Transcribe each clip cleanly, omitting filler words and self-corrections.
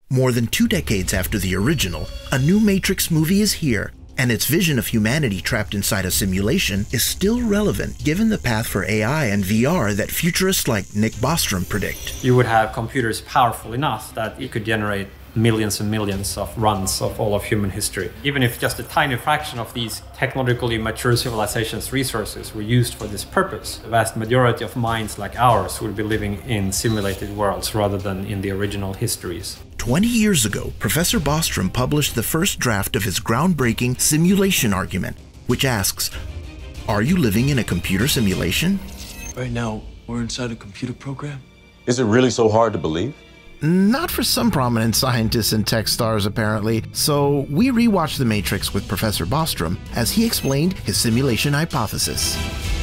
More than 2 decades after the original, a new Matrix movie is here, and its vision of humanity trapped inside a simulation is still relevant given the path for AI and VR that futurists like Nick Bostrom predict. You would have computers powerful enough that it could generate millions and millions of runs of all of human history. Even if just a tiny fraction of these technologically mature civilizations' resources were used for this purpose, the vast majority of minds like ours would be living in simulated worlds rather than in the original histories. 20 years ago, Professor Bostrom published the first draft of his groundbreaking simulation argument, which asks, are you living in a computer simulation? Right now, we're inside a computer program. Is it really so hard to believe? Not for some prominent scientists and tech stars, apparently, so we rewatched The Matrix with Professor Bostrom as he explained his simulation hypothesis.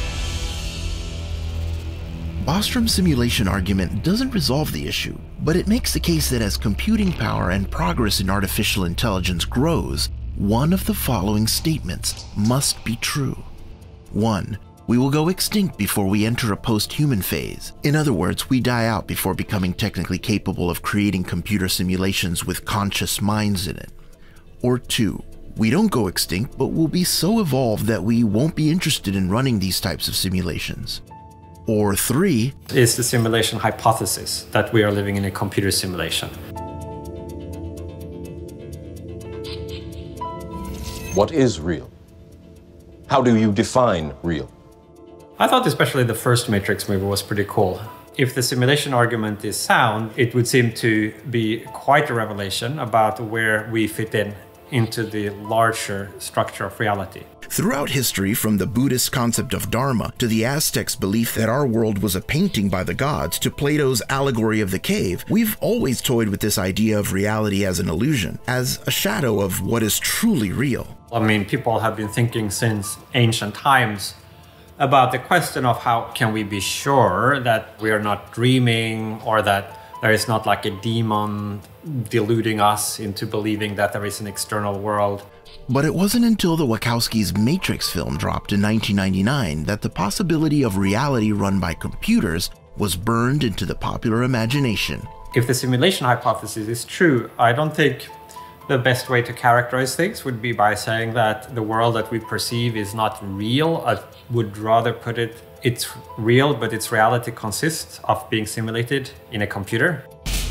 Bostrom's simulation argument doesn't resolve the issue, but it makes the case that as computing power and progress in artificial intelligence grows, one of the following statements must be true. 1. We will go extinct before we enter a post-human phase. In other words, we die out before becoming technically capable of creating computer simulations with conscious minds in it. Or 2. We don't go extinct, but we'll be so evolved that we won't be interested in running these types of simulations. Or 3. Is the simulation hypothesis that we are living in a computer simulation. What is real? How do you define real? I thought especially the first Matrix movie was pretty cool. If the simulation argument is sound, it would seem to be quite a revelation about where we fit into the larger structure of reality. Throughout history, from the Buddhist concept of Dharma to the Aztecs' belief that our world was a painting by the gods to Plato's allegory of the cave, we've always toyed with this idea of reality as an illusion, as a shadow of what is truly real. I mean, people have been thinking since ancient times about the question of how can we be sure that we are not dreaming or that there is not like a demon deluding us into believing that there is an external world. But it wasn't until the Wachowskis' Matrix film dropped in 1999 that the possibility of reality run by computers was burned into the popular imagination. If the simulation hypothesis is true, I don't think the best way to characterize things would be by saying that the world that we perceive is not real. I would rather put it, it's real, but its reality consists of being simulated in a computer.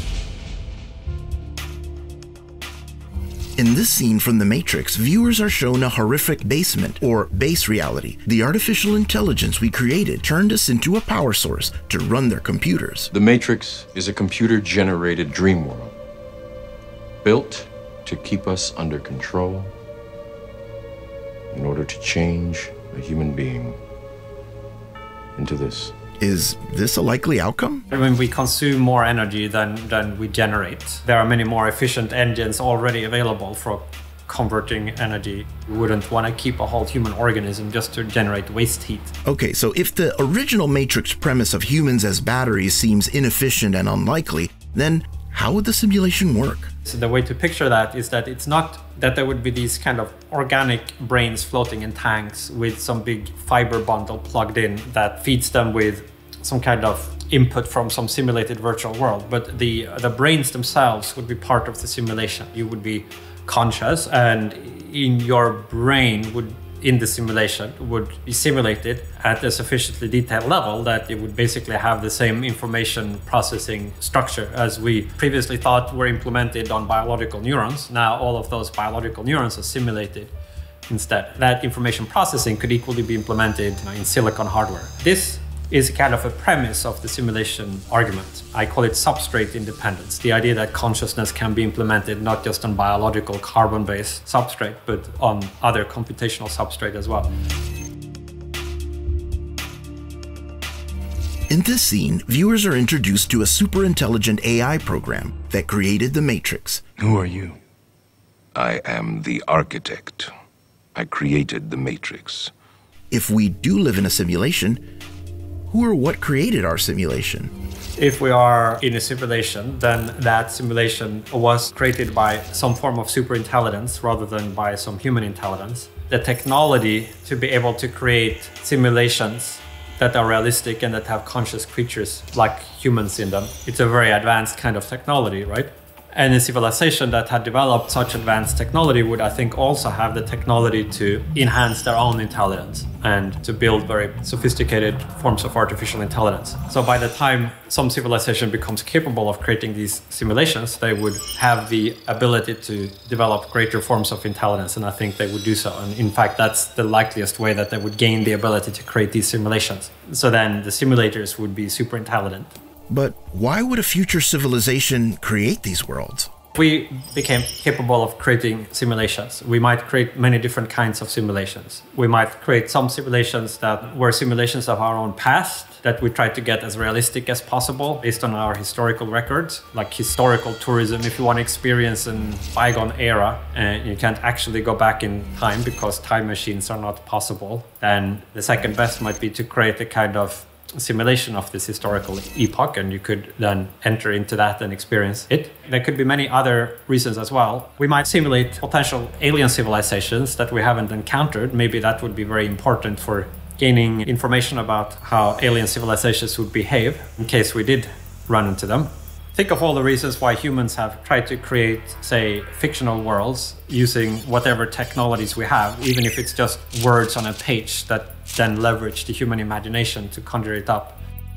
In this scene from The Matrix, viewers are shown a horrific basement, or base reality. The artificial intelligence we created turned us into a power source to run their computers. The Matrix is a computer-generated dream world, built to keep us under control in order to change a human being into this. Is this a likely outcome? When we consume more energy than we generate, there are many more efficient engines already available for converting energy. We wouldn't want to keep a whole human organism just to generate waste heat. Okay, so if the original Matrix premise of humans as batteries seems inefficient and unlikely, then how would the simulation work? So the way to picture that is that it's not that there would be these kind of organic brains floating in tanks with some big fiber bundle plugged in that feeds them with some kind of input from some simulated virtual world, but the brains themselves would be part of the simulation. You would be conscious, and in your brain would, in the simulation, would be simulated at a sufficiently detailed level that it would basically have the same information processing structure as we previously thought were implemented on biological neurons. Now all of those biological neurons are simulated instead. That information processing could equally be implemented in silicon hardware. This is kind of a premise of the simulation argument. I call it substrate independence, the idea that consciousness can be implemented not just on biological carbon-based substrate, but on other computational substrate as well. In this scene, viewers are introduced to a super intelligent AI program that created the Matrix. Who are you? I am the architect. I created the Matrix. If we do live in a simulation, who or what created our simulation? If we are in a simulation, then that simulation was created by some form of superintelligence rather than by some human intelligence. The technology to be able to create simulations that are realistic and that have conscious creatures like humans in them, it's a very advanced kind of technology, right? Any civilization that had developed such advanced technology would, I think, also have the technology to enhance their own intelligence and to build very sophisticated forms of artificial intelligence. So by the time some civilization becomes capable of creating these simulations, they would have the ability to develop greater forms of intelligence, and I think they would do so. And in fact, that's the likeliest way that they would gain the ability to create these simulations. So then the simulators would be super intelligent. But why would a future civilization create these worlds? If we became capable of creating simulations, we might create many different kinds of simulations. We might create some simulations that were simulations of our own past that we try to get as realistic as possible based on our historical records, like historical tourism. If you want to experience an bygone era and you can't actually go back in time because time machines are not possible, then the second best might be to create a kind of simulation of this historical epoch, and you could then enter into that and experience it. There could be many other reasons as well. We might simulate potential alien civilizations that we haven't encountered. Maybe that would be very important for gaining information about how alien civilizations would behave in case we did run into them. Think of all the reasons why humans have tried to create, say, fictional worlds using whatever technologies we have, even if it's just words on a page that then leverage the human imagination to conjure it up.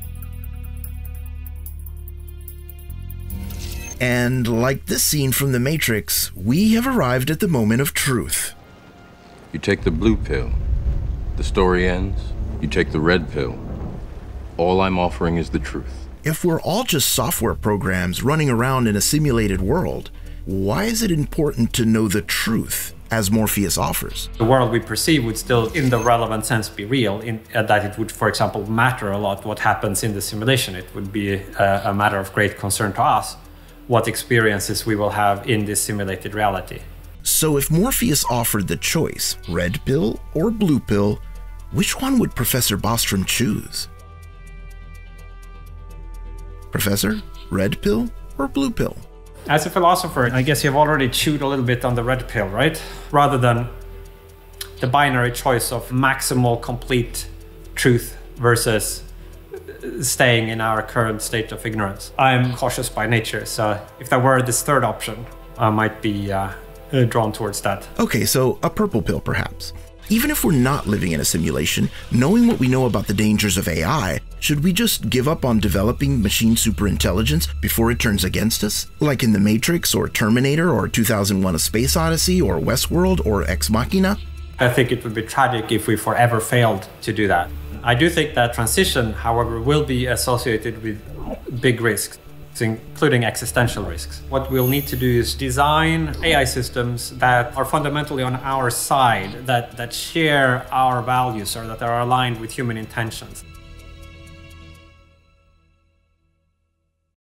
And like this scene from The Matrix, we have arrived at the moment of truth. You take the blue pill, the story ends. You take the red pill. All I'm offering is the truth. If we're all just software programs running around in a simulated world, why is it important to know the truth, as Morpheus offers? The world we perceive would still, in the relevant sense, be real, in that it would, for example, matter a lot what happens in the simulation. It would be a matter of great concern to us what experiences we will have in this simulated reality. So if Morpheus offered the choice, red pill or blue pill, which one would Professor Bostrom choose? Professor, red pill or blue pill? As a philosopher, I guess you've already chewed a little bit on the red pill, right? Rather than the binary choice of maximal complete truth versus staying in our current state of ignorance. I'm cautious by nature, so if there were this third option, I might be drawn towards that. Okay, so a purple pill perhaps. Even if we're not living in a simulation, knowing what we know about the dangers of AI, should we just give up on developing machine superintelligence before it turns against us? Like in The Matrix or Terminator or 2001: A Space Odyssey or Westworld or Ex Machina? I think it would be tragic if we forever failed to do that. I do think that transition, however, will be associated with big risks, including existential risks. What we'll need to do is design AI systems that are fundamentally on our side, that share our values or that are aligned with human intentions.